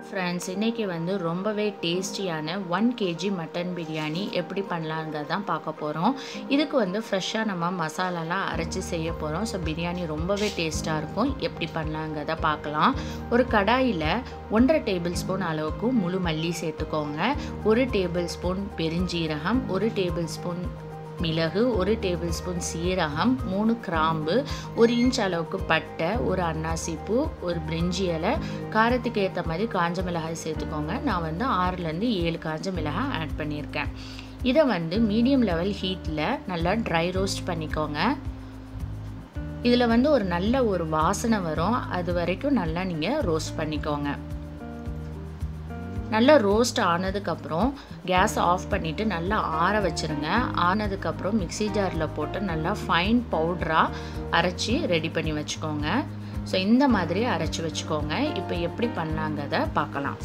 Friends, இன்றைக்கி வந்து ரொம்பவே டேஸ்டியான 1 kg மட்டன் பிரியாணி எப்படி பண்ணலாங்கிறது தான் பார்க்க போகிறோம். இதுக்கு வந்து ஃப்ரெஷ்ஷாக நம்ம மசாலாலாம் அரைச்சி செய்ய போகிறோம். ஸோ பிரியாணி ரொம்பவே டேஸ்ட்டாக இருக்கும். எப்படி பண்ணலாங்கிறத பார்க்கலாம். ஒரு கடாயில் 1.5 டேபிள் ஸ்பூன் அளவுக்கு முழு மல்லி சேர்த்துக்கோங்க. 1 டேபிள் ஸ்பூன் பெருஞ்சீரகம், 1 டேபிள் ஸ்பூன் மிளகு, 1 டேபிள் ஸ்பூன் சீரகம், 3 கிராம்பு, 1 இன்ச் அளவுக்கு பட்டை, 1 அன்னாசிப்பூ, 1 பிரிஞ்சி இலை, காரத்துக்கு ஏற்ற மாதிரி காஞ்ச மிளகாய் சேர்த்துக்கோங்க. நான் வந்து 6லேருந்து 7 காஞ்ச மிளகாய் ஆட் பண்ணியிருக்கேன். இதை வந்து மீடியம் லெவல் ஹீட்டில் நல்லா ட்ரை ரோஸ்ட் பண்ணிக்கோங்க. இதில் வந்து ஒரு நல்ல ஒரு வாசனை வரும். அது வரைக்கும் நல்லா நீங்கள் ரோஸ்ட் பண்ணிக்கோங்க. நல்லா ரோஸ்ட் ஆனதுக்கப்புறம் கேஸ் ஆஃப் பண்ணிவிட்டு நல்லா ஆற வச்சுருங்க. ஆனதுக்கப்புறம் மிக்ஸி ஜாரில் போட்டு நல்லா ஃபைன் பவுடராக அரைச்சி ரெடி பண்ணி வச்சுக்கோங்க. ஸோ இந்த மாதிரி அரைச்சி வச்சுக்கோங்க. இப்போ எப்படி பண்ணலாங்கிறத பார்க்கலாம்.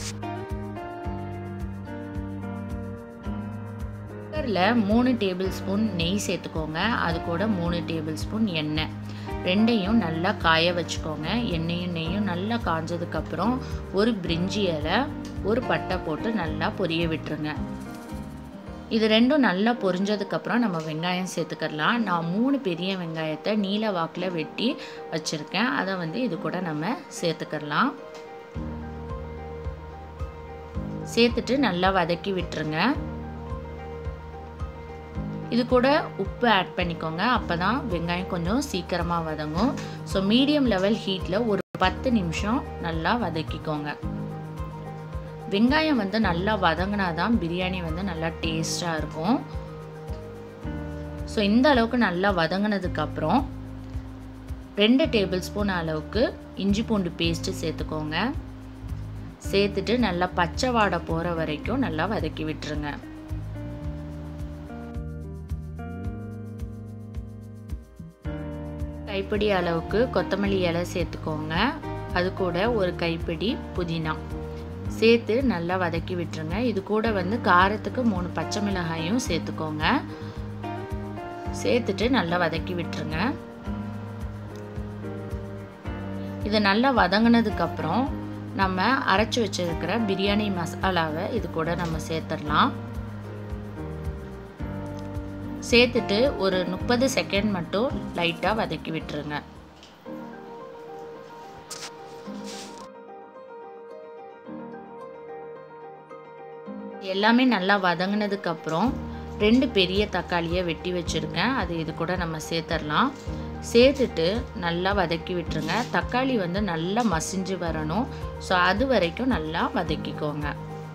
குக்கரில் 3 டேபிள் ஸ்பூன் நெய் சேர்த்துக்கோங்க. அது கூட 3 டேபிள் ஸ்பூன் எண்ணெய், ரெண்டையும் நல்லா காய வச்சுக்கோங்க. எண்ணெயும் நெய்யும் நல்லா காஞ்சதுக்கப்புறம் ஒரு பிரிஞ்சி இலை, ஒரு பட்டை போட்டு நல்லா பொரிய விட்டுருங்க. இது ரெண்டும் நல்லா பொரிஞ்சதுக்கப்புறம் நம்ம வெங்காயம் சேர்த்துக்கலாம். நான் 3 பெரிய வெங்காயத்தை நீல வாக்கில் வெட்டி வச்சுருக்கேன். அதை வந்து இது கூட நம்ம சேர்த்துக்கலாம். சேர்த்துட்டு நல்லா வதக்கி விட்டுருங்க. இது கூட உப்பு ஆட் பண்ணிக்கோங்க. அப்போ தான் வெங்காயம் கொஞ்சம் சீக்கிரமாக வதங்கும். ஸோ மீடியம் லெவல் ஹீட்டில் ஒரு 10 நிமிஷம் நல்லா வதக்கிக்கோங்க. வெங்காயம் வந்து நல்லா வதங்கினா தான் பிரியாணி வந்து நல்லா டேஸ்ட்டாக இருக்கும். ஸோ இந்த அளவுக்கு நல்லா வதங்கினதுக்கப்புறம் 2 டேபிள் ஸ்பூன் அளவுக்கு இஞ்சி பூண்டு பேஸ்ட்டு சேர்த்துக்கோங்க. சேர்த்துட்டு நல்லா பச்சை வாடை போகிற வரைக்கும் நல்லா வதக்கி விட்டுருங்க. கைப்பிடி அளவுக்கு கொத்தமல்லி இலை சேர்த்துக்கோங்க. அது கூட ஒரு கைப்பிடி புதினா சேர்த்து நல்லா வதக்கி விட்டுருங்க. இது கூட வந்து காரத்துக்கு 3 பச்சை மிளகாயும் சேர்த்துக்கோங்க. சேர்த்துட்டு நல்லா வதக்கி விட்டுருங்க. இது நல்லா வதங்கினதுக்கப்புறம் நம்ம அரைச்சி வச்சிருக்கிற பிரியாணி மசாலாவை இது கூட நம்ம சேர்த்துடலாம். சேர்த்துட்டு ஒரு 30 செகண்ட் மட்டும் லைட்டாக வதக்கி விட்டுருங்க. எல்லாமே நல்லா வதங்கினதுக்கப்புறம் 2 பெரிய தக்காளியை வெட்டி வச்சுருக்கேன். அது இது கூட நம்ம சேர்த்துடலாம். சேர்த்துட்டு நல்லா வதக்கி விட்டுருங்க. தக்காளி வந்து நல்லா மசிஞ்சு வரணும். ஸோ அது வரைக்கும் நல்லா வதக்கிக்கோங்க.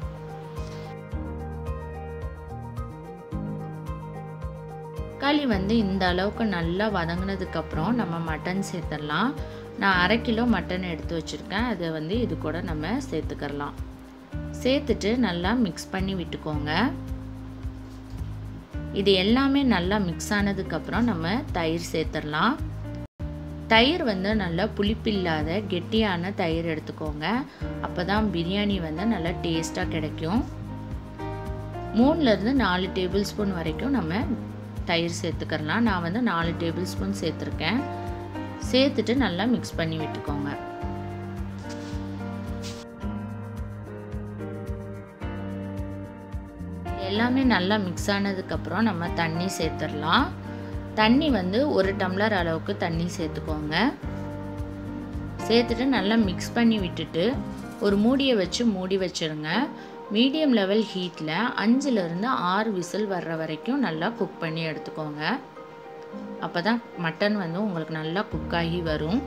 தக்காளி வந்து இந்த அளவுக்கு நல்லா வதங்கினதுக்கப்புறம் நம்ம மட்டன் சேர்த்துடலாம். நான் 1/2 கிலோ மட்டன் எடுத்து வச்சுருக்கேன். அதை வந்து இது கூட நம்ம சேர்த்துக்கலாம். சேர்த்துட்டு நல்லா மிக்ஸ் பண்ணி விட்டுக்கோங்க. இது எல்லாமே நல்லா மிக்ஸ் ஆனதுக்கப்புறம் நம்ம தயிர் சேர்த்துடலாம். தயிர் வந்து நல்லா புளிப்பில்லாத கெட்டியான தயிர் எடுத்துக்கோங்க. அப்போ தான் பிரியாணி வந்து நல்லா டேஸ்ட்டாக கிடைக்கும். 3லேருந்து 4 டேபிள் ஸ்பூன் வரைக்கும் நம்ம தயிர் சேர்த்துக்கலாம். நான் வந்து 4 டேபிள் ஸ்பூன் சேர்த்துருக்கேன். சேர்த்துட்டு நல்லா மிக்ஸ் பண்ணி விட்டுக்கோங்க. எல்லாமே நல்லா மிக்ஸ் ஆனதுக்கப்புறம் நம்ம தண்ணி சேர்த்துடலாம். தண்ணி வந்து 1 டம்ளர் அளவுக்கு தண்ணி சேர்த்துக்கோங்க. சேர்த்துட்டு நல்லா மிக்ஸ் பண்ணி விட்டுட்டு ஒரு மூடியை வச்சு மூடி வச்சுருங்க. மீடியம் லெவல் ஹீட்டில் 5லேருந்து 6 விசில் வர்ற வரைக்கும் நல்லா குக் பண்ணி எடுத்துக்கோங்க. அப்போ தான் மட்டன் வந்து உங்களுக்கு நல்லா குக் ஆகி வரும்.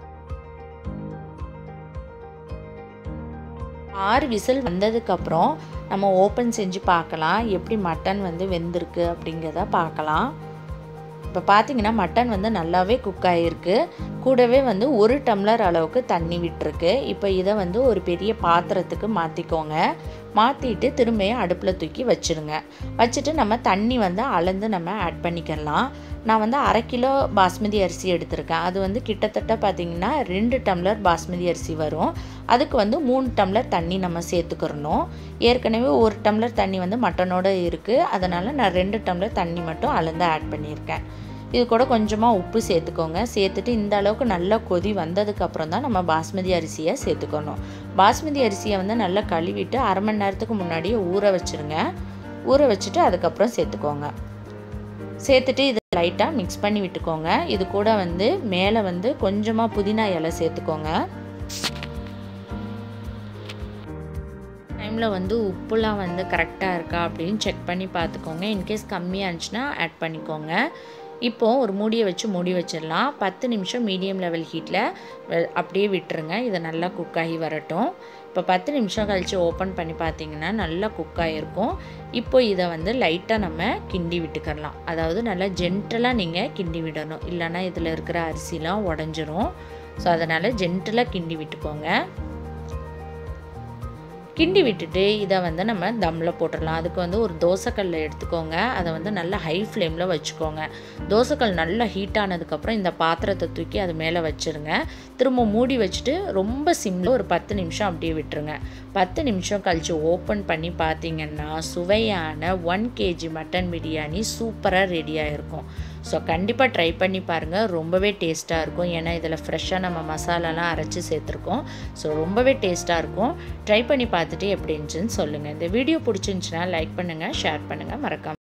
6 விசில் வந்ததுக்கப்புறம் நம்ம ஓப்பன் செஞ்சு பார்க்கலாம். எப்படி மட்டன் வந்து வெந்திருக்கு அப்படிங்கிறத பார்க்கலாம். இப்போ பார்த்தீங்கன்னா மட்டன் வந்து நல்லாவே குக் ஆகிருக்கு. கூடவே வந்து 1 டம்ளர் அளவுக்கு தண்ணி விட்டுருக்கு. இப்போ இதை வந்து ஒரு பெரிய பாத்திரத்துக்கு மாற்றிக்கோங்க. மாற்றிட்டு திரும்பியும் அடுப்பில் தூக்கி வச்சுருங்க. வச்சுட்டு நம்ம தண்ணி வந்து அளந்து நம்ம ஆட் பண்ணிக்கலாம். நான் வந்து 1/2 கிலோ பாஸ்மதி அரிசி எடுத்திருக்கேன். அது வந்து கிட்டத்தட்ட பார்த்திங்கன்னா 2 டம்ளர் பாஸ்மதி அரிசி வரும். அதுக்கு வந்து 3 டம்ளர் தண்ணி நம்ம சேர்த்துக்கிறணும். ஏற்கனவே 1 டம்ளர் தண்ணி வந்து மட்டனோடு இருக்குது. அதனால் நான் 2 டம்ளர் தண்ணி மட்டும் அளந்து ஆட் பண்ணியிருக்கேன். இது கூட கொஞ்சமாக உப்பு சேர்த்துக்கோங்க. சேர்த்துட்டு இந்த அளவுக்கு நல்லா கொதி வந்ததுக்கப்புறம் தான் நம்ம பாஸ்மதி அரிசியை சேர்த்துக்கணும். பாஸ்மதி அரிசியை வந்து நல்லா கழுவிட்டு அரை மணி நேரத்துக்கு முன்னாடியே ஊற வச்சுருங்க. ஊற வச்சுட்டு அதுக்கப்புறம் சேர்த்துக்கோங்க. சேர்த்துட்டு இதை லைட்டாக மிக்ஸ் பண்ணி விட்டுக்கோங்க. இது கூட வந்து மேலே வந்து கொஞ்சமாக புதினா இலை சேர்த்துக்கோங்க. டைமில் வந்து உப்புலாம் வந்து கரெக்டாக இருக்கா அப்படின்னு செக் பண்ணி பார்த்துக்கோங்க. இன்கேஸ் கம்மியாக இருந்துச்சுன்னா ஆட் பண்ணிக்கோங்க. இப்போது ஒரு மூடியை வச்சு மூடி வச்சிடலாம். 10 நிமிஷம் மீடியம் லெவல் ஹீட்டில் அப்படியே விட்டுருங்க. இதை நல்லா குக் ஆகி வரட்டும். இப்போ 10 நிமிஷம் கழித்து ஓப்பன் பண்ணி பார்த்தீங்கன்னா நல்லா குக் ஆகிருக்கும். இப்போ இதை வந்து லைட்டாக நம்ம கிண்டி விட்டுக்கலாம். அதாவது நல்லா ஜென்டலாக நீங்கள் கிண்டி விடணும், இல்லைன்னா இதில் இருக்கிற அரிசிலாம் உடஞ்சிரும். ஸோ அதனால் ஜென்டலாக கிண்டி விட்டுக்கோங்க. கிண்டி விட்டுட்டு இதை வந்து நம்ம தம்மில் போட்டுடலாம். அதுக்கு வந்து ஒரு தோசைக்கல்லை எடுத்துக்கோங்க. அதை வந்து நல்லா ஹை ஃப்ளேமில் வச்சுக்கோங்க. தோசைக்கல் நல்லா ஹீட் ஆனதுக்கப்புறம் இந்த பாத்திரத்தை தூக்கி அது மேலே வச்சுருங்க. திரும்ப மூடி வச்சுட்டு ரொம்ப சிம்மில் ஒரு 10 நிமிஷம் அப்படியே விட்டுருங்க. 10 நிமிஷம் கழித்து ஓப்பன் பண்ணி பார்த்தீங்கன்னா சுவையான 1 kg மட்டன் பிரியாணி சூப்பராக ரெடியாக இருக்கும். ஸோ கண்டிப்பாக ட்ரை பண்ணி பாருங்கள். ரொம்பவே டேஸ்ட்டாக இருக்கும். ஏன்னா இதில் ஃப்ரெஷ்ஷாக நம்ம மசாலாலாம் அரைச்சி சேர்த்துருக்கோம். ஸோ ரொம்பவே டேஸ்ட்டாக இருக்கும். ட்ரை பண்ணி பார்த்துட்டு எப்படி இருந்துச்சுன்னு சொல்லுங்கள். இந்த வீடியோ பிடிச்சிருந்துச்சுன்னா லைக் பண்ணுங்கள், ஷேர் பண்ணுங்கள், மறக்காம